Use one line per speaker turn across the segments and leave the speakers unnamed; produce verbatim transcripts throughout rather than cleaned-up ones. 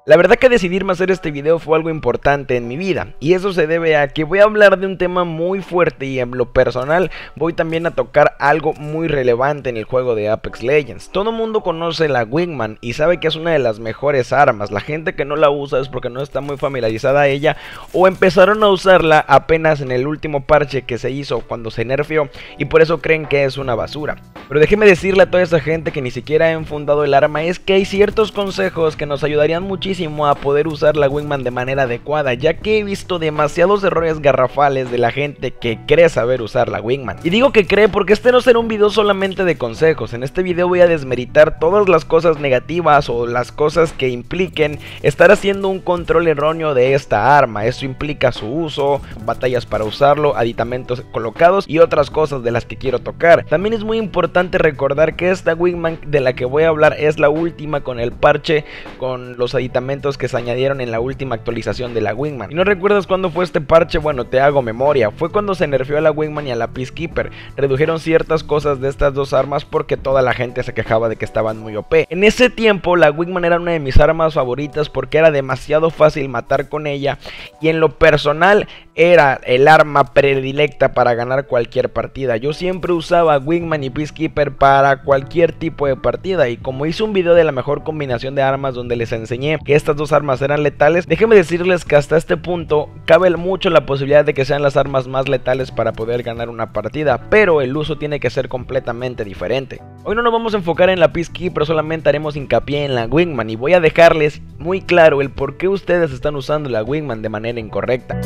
La verdad que decidirme hacer este video fue algo importante en mi vida, y eso se debe a que voy a hablar de un tema muy fuerte y en lo personal voy también a tocar algo muy relevante en el juego de Apex Legends. Todo el mundo conoce la Wingman y sabe que es una de las mejores armas. La gente que no la usa es porque no está muy familiarizada a ella o empezaron a usarla apenas en el último parche que se hizo cuando se nerfeó y por eso creen que es una basura. Pero déjeme decirle a toda esa gente que ni siquiera ha enfundado el arma es que hay ciertos consejos que nos ayudarían muchísimo a poder usar la Wingman de manera adecuada, ya que he visto demasiados errores garrafales de la gente que cree saber usar la Wingman. Y digo que cree porque este no será un video solamente de consejos. En este video voy a desmeritar todas las cosas negativas o las cosas que impliquen estar haciendo un control erróneo de esta arma. Eso implica su uso, batallas para usarlo, aditamentos colocados y otras cosas de las que quiero tocar. También es muy importante recordar que esta Wingman de la que voy a hablar es la última con el parche, con los aditamentos que se añadieron en la última actualización de la Wingman. ¿Y no recuerdas cuándo fue este parche? Bueno, te hago memoria. Fue cuando se nerfeó a la Wingman y a la Peacekeeper. Redujeron ciertas cosas de estas dos armas porque toda la gente se quejaba de que estaban muy O P. En ese tiempo la Wingman era una de mis armas favoritas porque era demasiado fácil matar con ella y en lo personal era el arma predilecta para ganar cualquier partida. Yo siempre usaba Wingman y Peacekeeper para cualquier tipo de partida, y como hice un video de la mejor combinación de armas donde les enseñé que estas dos armas eran letales, déjenme decirles que hasta este punto cabe mucho la posibilidad de que sean las armas más letales para poder ganar una partida, pero el uso tiene que ser completamente diferente. Hoy no nos vamos a enfocar en la Peacekeeper, solamente haremos hincapié en la Wingman y voy a dejarles muy claro el por qué ustedes están usando la Wingman de manera incorrecta.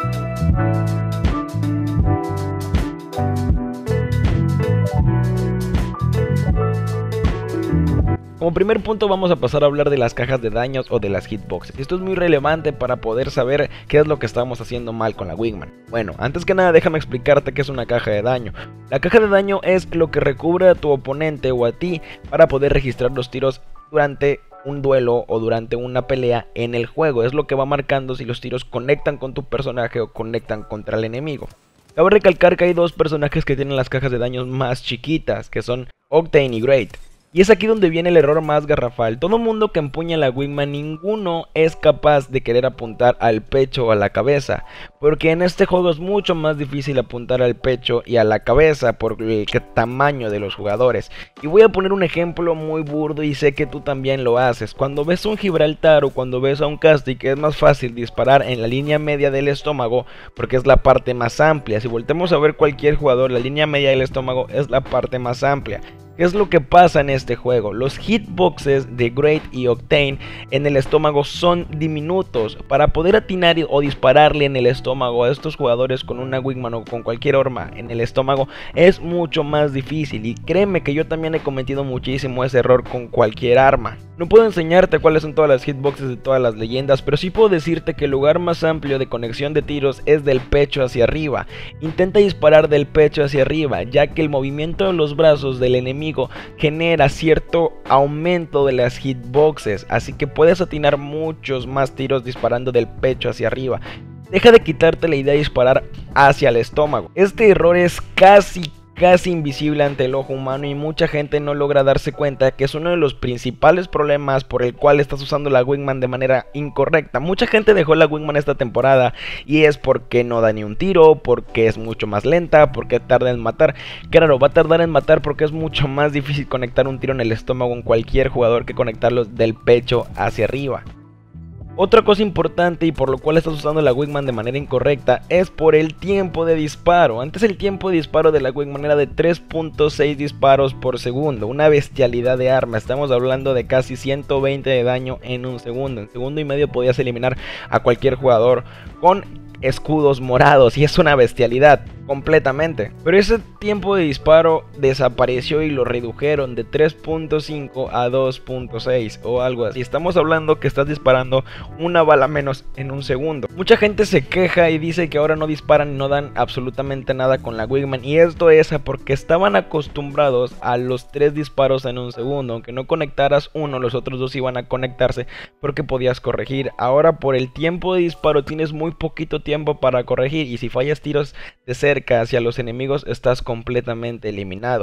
Como primer punto vamos a pasar a hablar de las cajas de daños o de las hitboxes. Esto es muy relevante para poder saber qué es lo que estamos haciendo mal con la Wingman. Bueno, antes que nada déjame explicarte qué es una caja de daño. La caja de daño es lo que recubre a tu oponente o a ti para poder registrar los tiros durante un duelo o durante una pelea en el juego. Es lo que va marcando si los tiros conectan con tu personaje o conectan contra el enemigo. Cabe recalcar que hay dos personajes que tienen las cajas de daños más chiquitas, que son Octane y Great. Y es aquí donde viene el error más garrafal. Todo mundo que empuña la Wingman, ninguno es capaz de querer apuntar al pecho o a la cabeza, porque en este juego es mucho más difícil apuntar al pecho y a la cabeza por el tamaño de los jugadores. Y voy a poner un ejemplo muy burdo y sé que tú también lo haces. Cuando ves un Gibraltar o cuando ves a un Caustic es más fácil disparar en la línea media del estómago porque es la parte más amplia. Si voltemos a ver cualquier jugador, la línea media del estómago es la parte más amplia. ¿Qué es lo que pasa en este juego? Los hitboxes de Great y Octane en el estómago son diminutos. Para poder atinar o dispararle en el estómago a estos jugadores con una Wingman o con cualquier arma en el estómago es mucho más difícil. Y créeme que yo también he cometido muchísimo ese error con cualquier arma. No puedo enseñarte cuáles son todas las hitboxes de todas las leyendas, pero sí puedo decirte que el lugar más amplio de conexión de tiros es del pecho hacia arriba. Intenta disparar del pecho hacia arriba, ya que el movimiento de los brazos del enemigo genera cierto aumento de las hitboxes, así que puedes atinar muchos más tiros disparando del pecho hacia arriba. Deja de quitarte la idea de disparar hacia el estómago. Este error es casi casi invisible ante el ojo humano y mucha gente no logra darse cuenta que es uno de los principales problemas por el cual estás usando la Wingman de manera incorrecta. Mucha gente dejó la Wingman esta temporada y es porque no da ni un tiro, porque es mucho más lenta, porque tarda en matar. Claro, va a tardar en matar porque es mucho más difícil conectar un tiro en el estómago en cualquier jugador que conectarlo del pecho hacia arriba. Otra cosa importante y por lo cual estás usando la Wingman de manera incorrecta es por el tiempo de disparo. Antes el tiempo de disparo de la Wingman era de tres punto seis disparos por segundo, una bestialidad de arma. Estamos hablando de casi ciento veinte de daño en un segundo. En segundo y medio podías eliminar a cualquier jugador con escudos morados y es una bestialidad completamente. Pero ese tiempo de disparo desapareció y lo redujeron de tres punto cinco a dos punto seis o algo así. Estamos hablando que estás disparando una bala menos en un segundo. Mucha gente se queja y dice que ahora no disparan y no dan absolutamente nada con la Wingman, y esto es porque estaban acostumbrados a los tres disparos en un segundo. Aunque no conectaras uno, los otros dos iban a conectarse porque podías corregir. Ahora por el tiempo de disparo tienes muy poquito tiempo para corregir, y si fallas tiros de cerca hacia los enemigos estás completamente eliminado.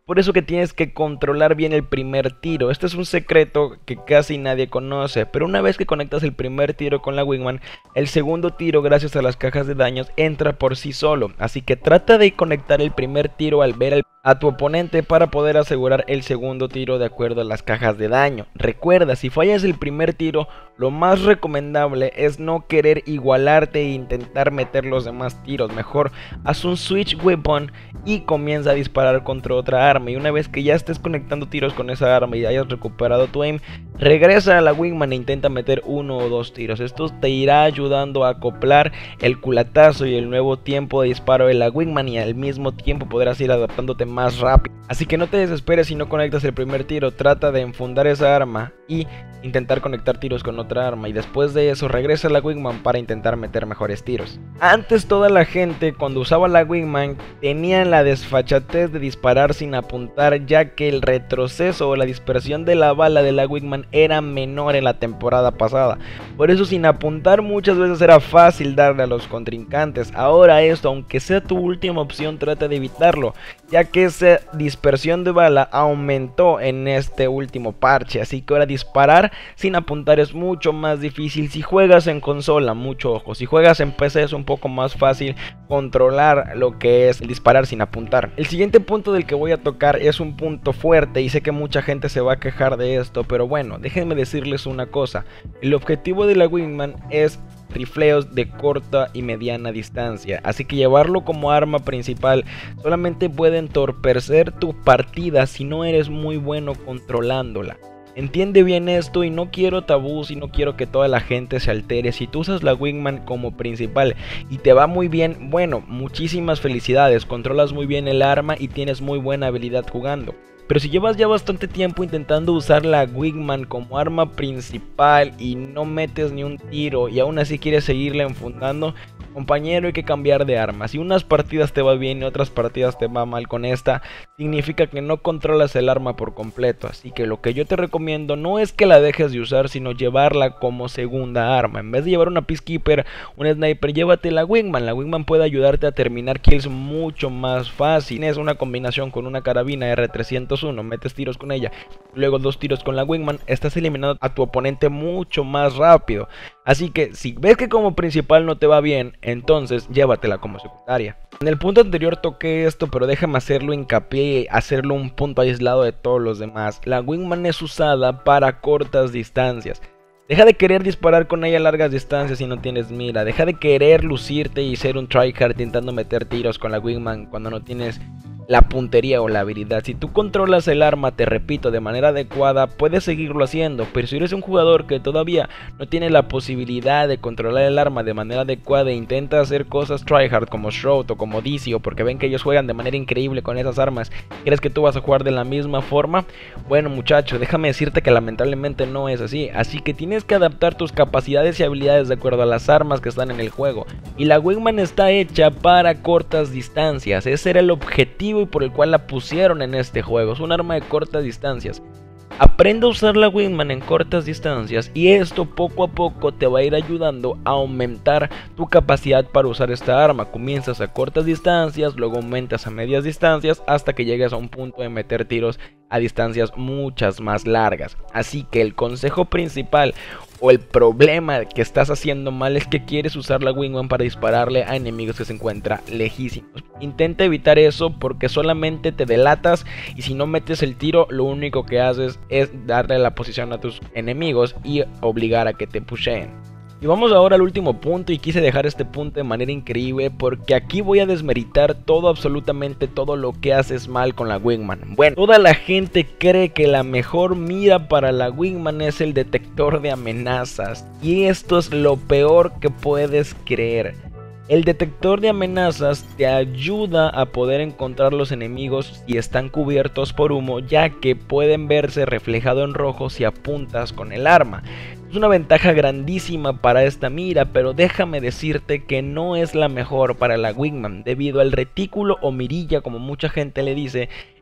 Por eso que tienes que controlar bien el primer tiro. Este es un secreto que casi nadie conoce, pero una vez que conectas el primer tiro con la Wingman, el segundo tiro, gracias a las cajas de daños, entra por sí solo. Así que trata de conectar el primer tiro al ver a tu oponente para poder asegurar el segundo tiro de acuerdo a las cajas de daño. Recuerda, si fallas el primer tiro, lo más recomendable es no querer igualarte e intentar meter los demás tiros. Mejor haz un switch weapon y comienza a disparar contra otra arma. Y una vez que ya estés conectando tiros con esa arma y hayas recuperado tu aim, regresa a la Wingman e intenta meter uno o dos tiros. Esto te irá ayudando a acoplar el culatazo y el nuevo tiempo de disparo de la Wingman, y al mismo tiempo podrás ir adaptándote más rápido. Así que no te desesperes si no conectas el primer tiro. Trata de enfundar esa arma y intentar conectar tiros con otra arma, y después de eso regresa a la Wingman para intentar meter mejores tiros. Antes toda la gente, cuando usaba la Wingman, tenía la desfachatez de disparar sin apuntar, ya que el retroceso o la dispersión de la bala de la Wingman era menor en la temporada pasada. Por eso sin apuntar muchas veces era fácil darle a los contrincantes. Ahora esto, aunque sea tu última opción, trata de evitarlo, ya que esa dispersión de bala aumentó en este último parche. Así que ahora disparar sin apuntar es mucho más difícil. Si juegas en consola, mucho ojo, si juegas en P C es un poco más fácil controlar lo que es el disparar sin apuntar. El siguiente punto del que voy a tocar es un punto fuerte y sé que mucha gente se va a quejar de esto, pero bueno, déjenme decirles una cosa. El objetivo de la Wingman es rifleos de corta y mediana distancia, así que llevarlo como arma principal solamente puede entorpecer tu partida si no eres muy bueno controlándola. Entiende bien esto, y no quiero tabús y no quiero que toda la gente se altere. Si tú usas la Wingman como principal y te va muy bien, bueno, muchísimas felicidades, controlas muy bien el arma y tienes muy buena habilidad jugando. Pero si llevas ya bastante tiempo intentando usar la Wingman como arma principal y no metes ni un tiro y aún así quieres seguirla enfundando, compañero, hay que cambiar de arma. Si unas partidas te va bien y otras partidas te va mal con esta, significa que no controlas el arma por completo. Así que lo que yo te recomiendo no es que la dejes de usar, sino llevarla como segunda arma. En vez de llevar una Peacekeeper, un Sniper, llévate la Wingman. La Wingman puede ayudarte a terminar kills mucho más fácil. Tienes una combinación con una carabina R trescientos uno, metes tiros con ella, luego dos tiros con la Wingman, estás eliminando a tu oponente mucho más rápido. Así que si ves que como principal no te va bien, entonces llévatela como secundaria. En el punto anterior toqué esto, pero déjame hacerlo hincapié y hacerlo un punto aislado de todos los demás. La Wingman es usada para cortas distancias. Deja de querer disparar con ella a largas distancias si no tienes mira. Deja de querer lucirte y ser un tryhard intentando meter tiros con la Wingman cuando no tienes la puntería o la habilidad. Si tú controlas el arma, te repito, de manera adecuada, puedes seguirlo haciendo. Pero si eres un jugador que todavía no tiene la posibilidad de controlar el arma de manera adecuada e intenta hacer cosas tryhard como Shroud o como D C, o porque ven que ellos juegan de manera increíble con esas armas, ¿crees que tú vas a jugar de la misma forma? Bueno, muchacho, déjame decirte que lamentablemente no es así. Así que tienes que adaptar tus capacidades y habilidades de acuerdo a las armas que están en el juego. Y la Wingman está hecha para cortas distancias. Ese era el objetivo y por el cual la pusieron en este juego. Es un arma de cortas distancias. Aprende a usar la Wingman en cortas distancias y esto poco a poco te va a ir ayudando a aumentar tu capacidad para usar esta arma. Comienzas a cortas distancias, luego aumentas a medias distancias hasta que llegues a un punto de meter tiros a distancias muchas más largas. Así que el consejo principal o el problema que estás haciendo mal es que quieres usar la Wingman para dispararle a enemigos que se encuentran lejísimos. Intenta evitar eso porque solamente te delatas, y si no metes el tiro lo único que haces es darle la posición a tus enemigos y obligar a que te pusheen. Y vamos ahora al último punto, y quise dejar este punto de manera increíble porque aquí voy a desmeritar todo, absolutamente todo lo que haces mal con la Wingman. Bueno, toda la gente cree que la mejor mira para la Wingman es el detector de amenazas, y esto es lo peor que puedes creer. El detector de amenazas te ayuda a poder encontrar los enemigos si están cubiertos por humo, ya que pueden verse reflejado en rojo si apuntas con el arma. Es una ventaja grandísima para esta mira, pero déjame decirte que no es la mejor para la Wingman, debido al retículo o mirilla, como mucha gente le dice.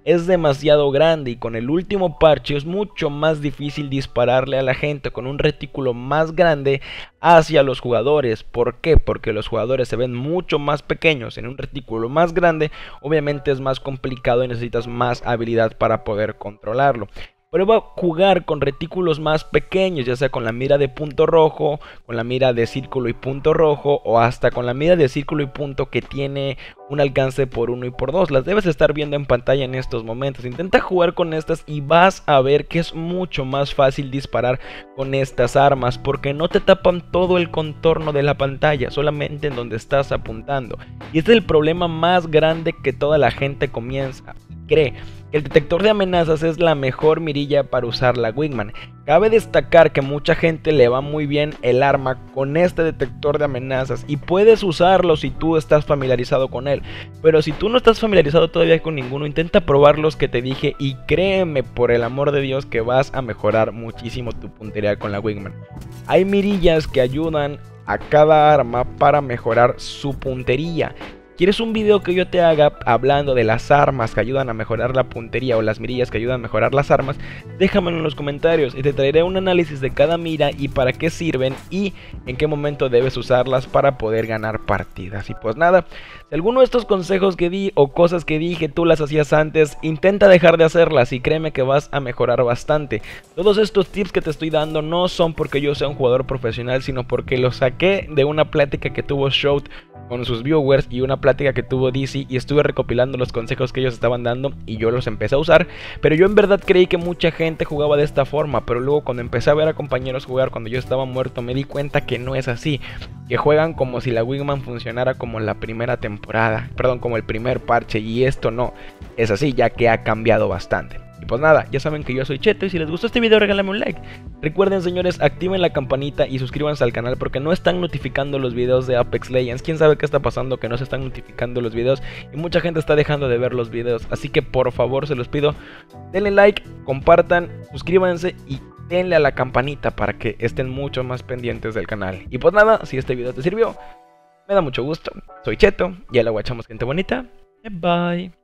es demasiado grande y con el último parche es mucho más difícil dispararle a la gente con un retículo más grande hacia los jugadores. ¿Por qué? Porque los jugadores se ven mucho más pequeños en un retículo más grande, obviamente es más complicado y necesitas más habilidad para poder controlarlo. Prueba a jugar con retículos más pequeños, ya sea con la mira de punto rojo, con la mira de círculo y punto rojo, o hasta con la mira de círculo y punto que tiene un alcance por uno y por dos. Las debes estar viendo en pantalla en estos momentos. Intenta jugar con estas y vas a ver que es mucho más fácil disparar con estas armas, porque no te tapan todo el contorno de la pantalla, solamente en donde estás apuntando. Y este es el problema más grande que toda la gente comienza y cree. El detector de amenazas es la mejor mirilla para usar la Wingman. Cabe destacar que mucha gente le va muy bien el arma con este detector de amenazas y puedes usarlo si tú estás familiarizado con él. Pero si tú no estás familiarizado todavía con ninguno, intenta probar los que te dije y créeme por el amor de Dios que vas a mejorar muchísimo tu puntería con la Wingman. Hay mirillas que ayudan a cada arma para mejorar su puntería. ¿Quieres un video que yo te haga hablando de las armas que ayudan a mejorar la puntería o las mirillas que ayudan a mejorar las armas? Déjamelo en los comentarios y te traeré un análisis de cada mira y para qué sirven y en qué momento debes usarlas para poder ganar partidas. Y pues nada, si alguno de estos consejos que di o cosas que dije tú las hacías antes, intenta dejar de hacerlas y créeme que vas a mejorar bastante. Todos estos tips que te estoy dando no son porque yo sea un jugador profesional, sino porque los saqué de una plática que tuvo Shout con sus viewers y una plática que tuvo D C y estuve recopilando los consejos que ellos estaban dando y yo los empecé a usar, pero yo en verdad creí que mucha gente jugaba de esta forma, pero luego cuando empecé a ver a compañeros jugar cuando yo estaba muerto me di cuenta que no es así, que juegan como si la Wingman funcionara como la primera temporada, perdón, como el primer parche, y esto no es así ya que ha cambiado bastante. Y pues nada, ya saben que yo soy Cheto y si les gustó este video regálame un like. Recuerden señores, activen la campanita y suscríbanse al canal porque no están notificando los videos de Apex Legends. Quién sabe qué está pasando que no se están notificando los videos y mucha gente está dejando de ver los videos. Así que por favor se los pido, denle like, compartan, suscríbanse y denle a la campanita para que estén mucho más pendientes del canal. Y pues nada, si este video te sirvió, me da mucho gusto. Soy Cheto, ya la guachamos gente bonita. Bye.